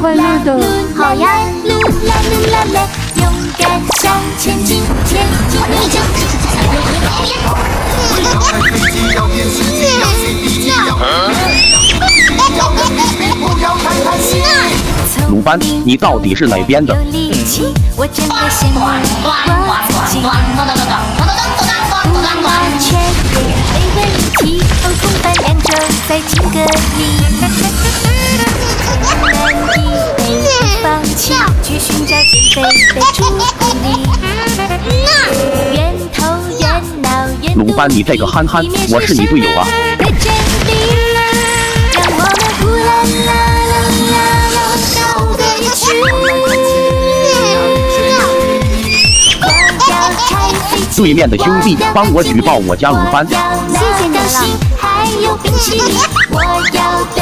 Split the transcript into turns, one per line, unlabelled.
快乐的。
好呀，噜啦噜啦啦，勇敢向前进，前进一直。
鲁班，你到底是哪边的？
我真的羡慕我自己。却飞回一起，同伴两周在情歌里。放弃，去寻找减肥的出路。源头源脑源
鲁班，你这个憨憨，我是你队友啊！
让我们呼啦啦啦啦走在一起。
对面的兄弟，帮我举报我家鲁班。
谢谢你了。